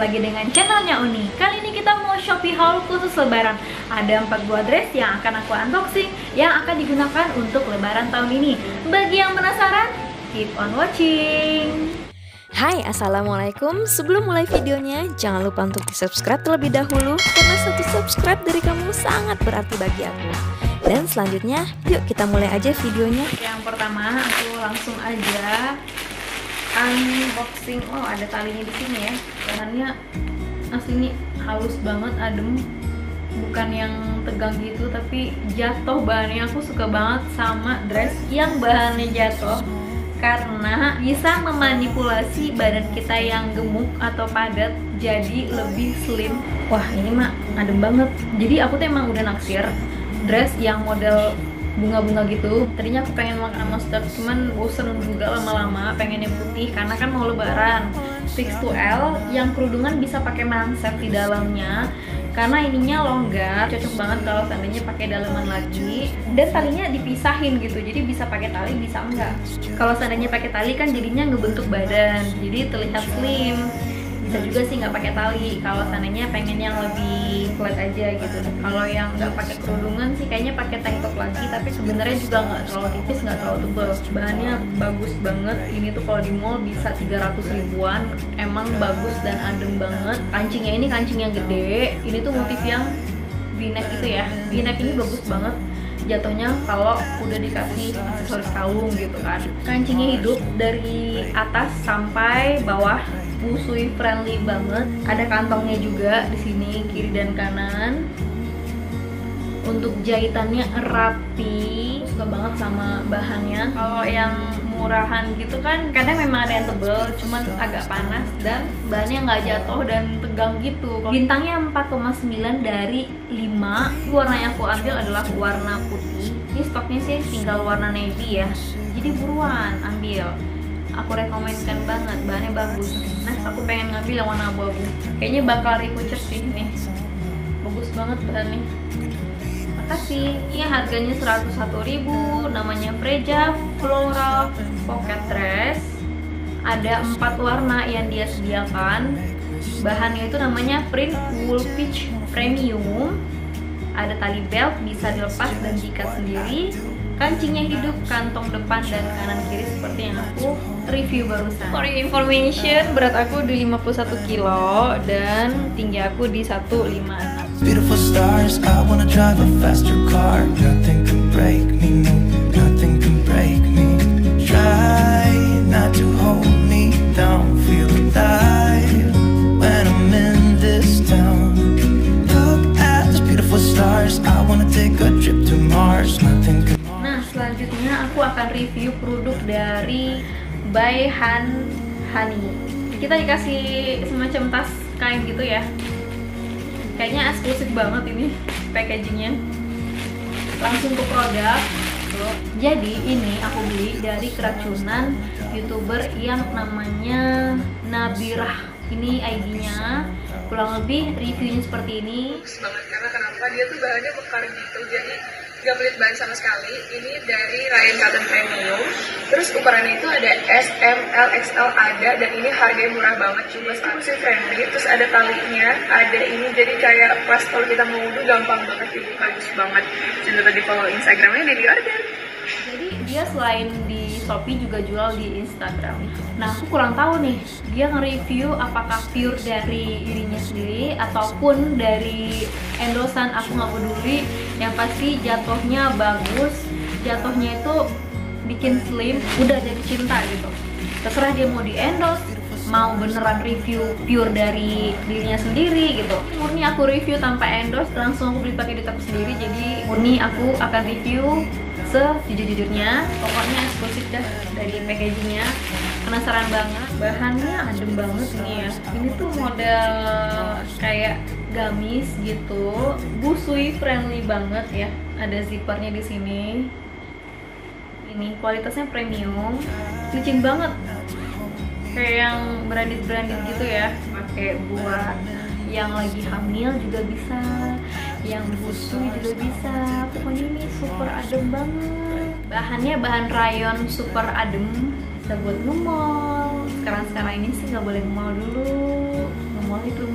lagi dengan channelnya Uni. Kali ini kita mau Shopee haul khusus lebaran. Ada 4 buah dress yang akan aku unboxing, yang akan digunakan untuk lebaran tahun ini. Bagi yang penasaran, keep on watching. Hai, assalamualaikum. Sebelum mulai videonya, jangan lupa untuk di subscribe terlebih dahulu, karena satu subscribe dari kamu sangat berarti bagi aku. Dan selanjutnya, yuk kita mulai aja videonya. Yang pertama, aku langsung aja unboxing. Oh, ada talinya di sini ya. Bahannya asli ini halus banget, adem, bukan yang tegang gitu, tapi jatuh bahannya. Aku suka banget sama dress yang bahannya jatuh, karena bisa memanipulasi badan kita yang gemuk atau padat jadi lebih slim. Wah, ini mah adem banget. Jadi aku tuh emang udah naksir dress yang model bunga-bunga gitu. Tadinya aku pengen makan mustard, cuman bosen juga lama-lama, pengennya putih karena kan mau lebaran. Fix to L yang kerudungan bisa pakai manset di dalamnya, karena ininya longgar, cocok banget kalau seandainya pakai daleman lagi. Dan talinya dipisahin gitu, jadi bisa pakai tali bisa enggak. Kalau seandainya pakai tali kan jadinya ngebentuk badan, jadi terlihat slim. Bisa juga sih nggak pakai tali kalau seandainya pengen yang lebih flat aja gitu. Kalau yang nggak pakai kerudungan sih kayaknya pakai tank top lagi, tapi sebenarnya juga nggak terlalu tipis, nggak terlalu tebal. Bahannya bagus banget. Ini tuh kalau di mall bisa 300 ribuan. Emang bagus dan adem banget. Kancingnya ini kancing yang gede. Ini tuh motif yang V-neck gitu ya. V-neck ini bagus banget jatuhnya kalau udah dikasih aksesoris kalung gitu kan. Kancingnya hidup dari atas sampai bawah, busui friendly banget. Ada kantongnya juga di sini kiri dan kanan. Untuk jahitannya rapi, suka banget sama bahannya. Kalau yang murahan gitu kan kadang memang ada yang tebel, cuman agak panas dan bahannya nggak jatuh dan tegang gitu. Bintangnya 4,9 dari 5. Warna yang aku ambil adalah warna putih. Ini stoknya sih tinggal warna navy ya, jadi buruan ambil. Aku rekomendkan banget, bahannya bagus. Nah, aku pengen ngambil yang warna abu-abu. Kayaknya bakal repurchase sih nih. Bagus banget bahannya. Makasih. Ini harganya 101.000. Namanya Freja Floral Pocket Dress. Ada 4 warna yang dia sediakan. Bahannya itu namanya print wool peach premium. Ada tali belt, bisa dilepas dan diikat sendiri. Kancingnya hidup, kantong depan dan kanan kiri seperti yang aku review barusan. For your information, berat aku di 51 kilo dan tinggi aku di 156. Beautiful stars, I wanna drive a faster car. Nothing can break me, no, nothing can break me. Try not to hold me down, feel alive when I'm in this town. Look at those beautiful stars, I wanna take a trip to Mars. Nothing can. Nah, selanjutnya aku akan review produk dari By Honey. Kita dikasih semacam tas kain gitu ya. Kayaknya eksklusif banget ini packagingnya. Langsung ke produk. Jadi ini aku beli dari keracunan YouTuber yang namanya Nabirah. Ini ID-nya. Kurang lebih reviewnya seperti ini. Bagus banget, karena kenapa dia tuh bahannya mekar gitu, jadi gak pelit bahan sama sekali. Ini dari Ryan Cotton Premium. Terus ukurannya itu ada S, M, L, XL ada, dan ini harganya murah banget, cuma user friendly. Terus ada talinya, ada ini, jadi kayak pas kalau kita mau wudhu gampang banget, jadi bagus banget. Jangan lupa di follow Instagramnya dan di order. Jadi dia selain di Shopee juga jual di Instagram. Nah, aku kurang tahu nih, dia nge-review apakah pure dari dirinya sendiri ataupun dari endorsan. Aku nggak peduli, yang pasti jatuhnya bagus. Jatuhnya itu bikin slim, udah jadi cinta gitu. Terserah dia mau di endorse, mau beneran review pure dari dirinya sendiri gitu. Murni aku review tanpa endorse, langsung aku beli pakai duit aku sendiri. Jadi murni aku akan review sejujur-jujurnya. Pokoknya eksklusif dah dari packagingnya. Penasaran banget. Bahannya adem banget ini ya. Ini tuh model kayak gamis gitu, busui friendly banget ya. Ada zippernya di sini. Ini kualitasnya premium, licin banget. Kayak yang branded gitu ya. Pakai buat yang lagi hamil juga bisa, yang busui juga bisa. Pokoknya ini super adem banget. Bahannya bahan rayon super adem, bisa buat nge-mall. Sekarang ini sih nggak boleh nge-mall dulu. Nge-mall itu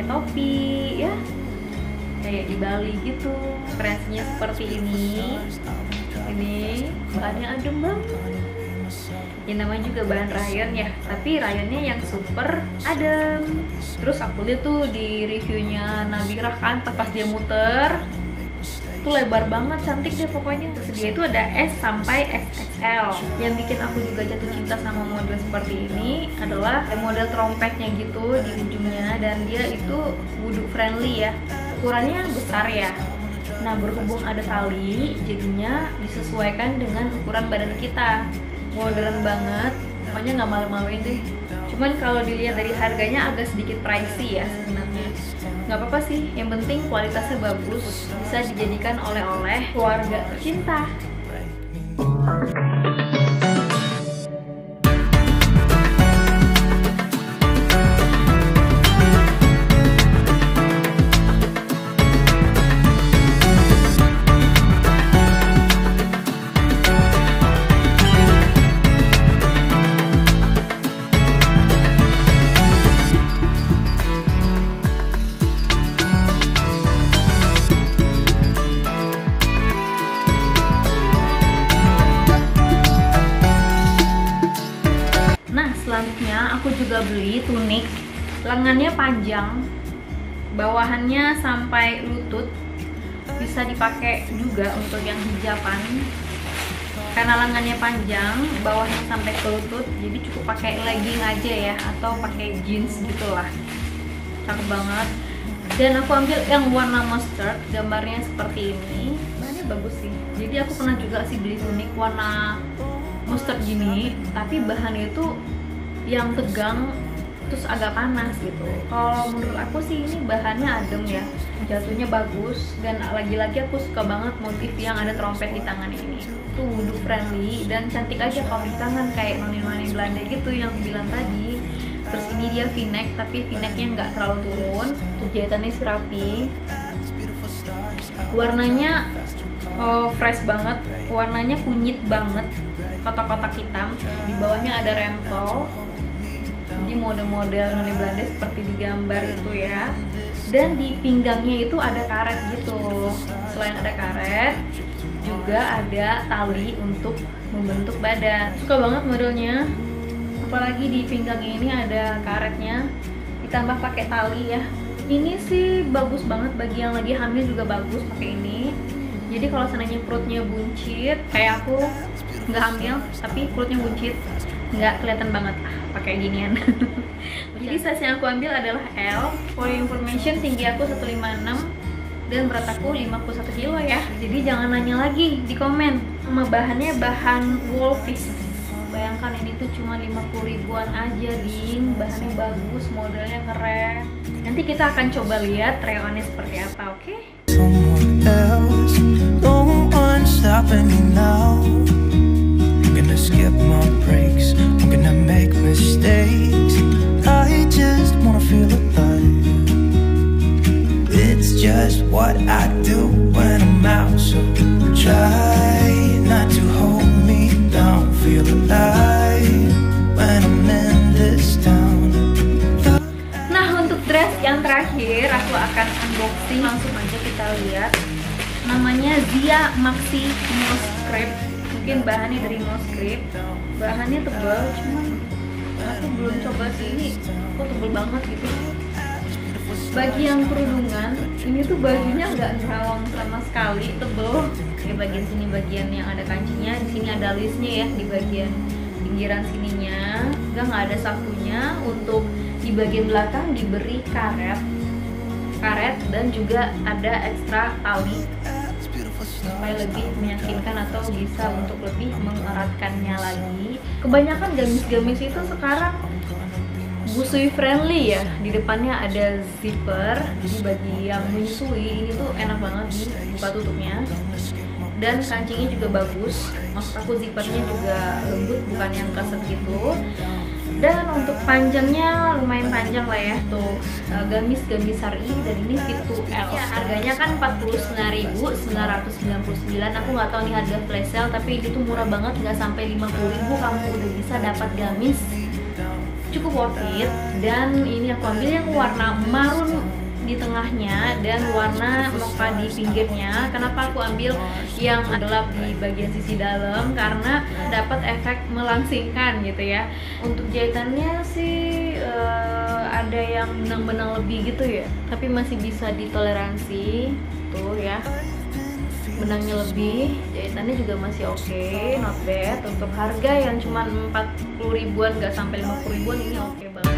pakai topi ya, kayak di Bali gitu. Referensinya seperti ini bahannya adem banget. Ya namanya juga bahan rayon ya, tapi rayonnya yang super adem. Terus aku lihat tuh di reviewnya Nabirah kan, pas dia muter tuh lebar banget, cantik deh pokoknya. Terus dia itu ada S sampai XXL. Yang bikin aku juga jatuh cinta sama model seperti ini adalah model trompetnya gitu di ujungnya, dan dia itu wudhu friendly ya, ukurannya besar ya. Nah berhubung ada tali, jadinya disesuaikan dengan ukuran badan kita. Modern banget, pokoknya nggak malu-maluin deh. Cuman kalau dilihat dari harganya agak sedikit pricey ya sebenarnya. Nggak apa-apa sih, yang penting kualitasnya bagus, bisa dijadikan oleh-oleh keluarga tercinta. Selanjutnya aku juga beli tunik, lengannya panjang, bawahannya sampai lutut, bisa dipakai juga untuk yang hijaban. Karena lengannya panjang, bawahnya sampai ke lutut, jadi cukup pakai legging aja ya, atau pakai jeans gitulah. Cakep banget. Dan aku ambil yang warna mustard, gambarnya seperti ini. Bahannya bagus sih. Jadi aku pernah juga sih beli tunik warna mustard gini, tapi bahannya itu yang tegang terus agak panas gitu. Kalau menurut aku sih ini bahannya adem ya, jatuhnya bagus, dan lagi-lagi aku suka banget motif yang ada trompet di tangan ini. Tuh wudhu friendly dan cantik aja kalau di tangan, kayak noni-noni Belanda gitu yang bilang tadi. Terus ini dia v-neck, tapi v-necknya nggak terlalu turun, tuh jahitannya sih rapi. Warnanya fresh banget, warnanya kunyit banget, kotak-kotak hitam. Di bawahnya ada rempel, jadi model-model noni Belanda seperti di gambar itu ya. Dan di pinggangnya itu ada karet gitu. Selain ada karet, juga ada tali untuk membentuk badan. Suka banget modelnya, apalagi di pinggangnya ini ada karetnya, ditambah pakai tali ya. Ini sih bagus banget bagi yang lagi hamil, juga bagus pakai ini. Jadi kalau seandainya perutnya buncit, kayak aku nggak hamil tapi perutnya buncit, nggak kelihatan banget pakai ginian. Jadi size yang aku ambil adalah L. For information, tinggi aku 156 dan berat aku 51 kilo ya. Jadi jangan nanya lagi di komen. Sama bahannya bahan wool fish. Bayangkan ini tuh cuma 50 ribuan aja, ding. Bahannya bagus, modelnya keren. Nanti kita akan coba lihat rayonnya seperti apa, oke? Someone else, no one stopping me now. I'm gonna skip my breaks, I'm gonna make mistakes. I just wanna feel alive. It's just what I do when I'm out, so try not to hold me down. Feel alive when I'm in this town. Nah, untuk dress yang terakhir aku akan unboxing, langsung aja kita lihat. Namanya Zia Maxi Moss Crepe. Mungkin bahannya dari Moss Crepe. Bahannya tebal, cuman aku belum coba sih, ini kok tebal banget gitu. Bagi yang kerudungan, ini tuh bajunya nggak nerawang sama sekali, tebel. Di bagian sini bagian yang ada kancingnya, di sini ada listnya ya di bagian pinggiran sininya. Nggak ada sakunya. Untuk di bagian belakang diberi karet dan juga ada ekstra tali supaya lebih meyakinkan atau bisa untuk lebih mengeratkannya lagi. Kebanyakan gamis-gamis itu sekarang busui friendly ya. Di depannya ada zipper, jadi bagi yang menyusui ini tuh enak banget dibuka tutupnya. Dan kancingnya juga bagus, maksud aku zippernya juga lembut, bukan yang keset gitu. Dan untuk panjangnya lumayan panjang lah ya, tuh gamis-gamis syari, dan ini fit to L. Ya, harganya kan 49.999. Aku nggak tahu nih harga flash sale, tapi ini tuh murah banget, nggak sampai 50.000 kamu udah bisa dapat gamis cukup worth it. Dan ini aku ambil yang warna marun di tengahnya dan warna mocha di pinggirnya. Kenapa aku ambil yang gelap di bagian sisi dalam? Karena dapat efek melangsingkan gitu ya. Untuk jahitannya sih ada yang benang-benang lebih gitu ya, tapi masih bisa ditoleransi tuh ya. Benangnya lebih, jahitannya juga masih oke, not bad. Untuk harga yang cuma 40 ribuan, gak sampai 50 ribuan, ini oke banget.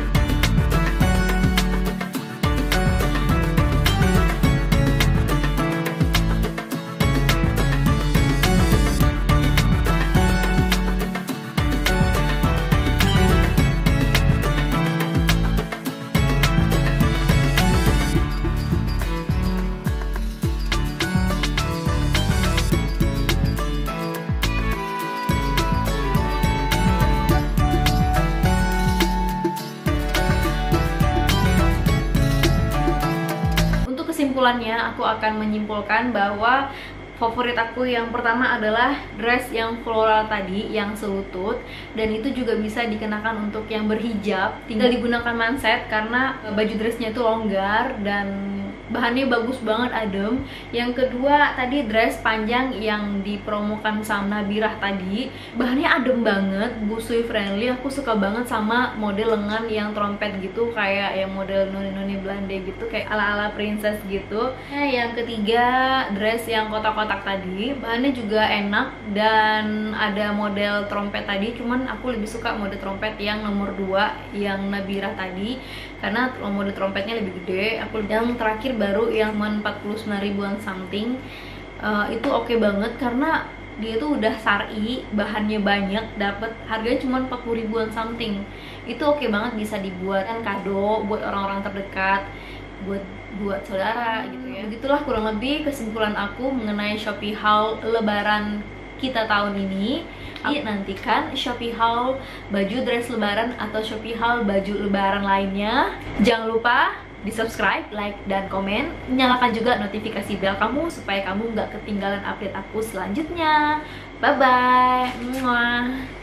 Kesimpulannya, aku akan menyimpulkan bahwa favorit aku yang pertama adalah dress yang floral tadi, yang selutut, dan itu juga bisa dikenakan untuk yang berhijab. Tinggal digunakan manset karena baju dressnya itu longgar dan bahannya bagus banget, adem. Yang kedua tadi dress panjang yang dipromokan sama Nabirah tadi, bahannya adem banget, busui friendly. Aku suka banget sama model lengan yang trompet gitu, kayak yang model noni-noni Belanda gitu, kayak ala-ala princess gitu. Nah, yang ketiga dress yang kotak-kotak tadi, bahannya juga enak dan ada model trompet tadi. Cuman aku lebih suka model trompet yang nomor 2 yang Nabirah tadi, karena model trompetnya lebih gede. Aku yang terakhir baru yang 49 ribuan something, itu oke banget karena dia tuh udah syar'i, bahannya banyak, dapat harganya cuma 40 ribuan something. Itu oke banget, bisa dibuat kan kado buat orang-orang terdekat, buat saudara gitu ya. Begitulah kurang lebih kesimpulan aku mengenai Shopee haul lebaran kita tahun ini. Nantikan Shopee haul baju dress lebaran atau Shopee haul baju lebaran lainnya. Jangan lupa di subscribe, like, dan komen. Nyalakan juga notifikasi bel kamu supaya kamu nggak ketinggalan update aku selanjutnya. Bye bye.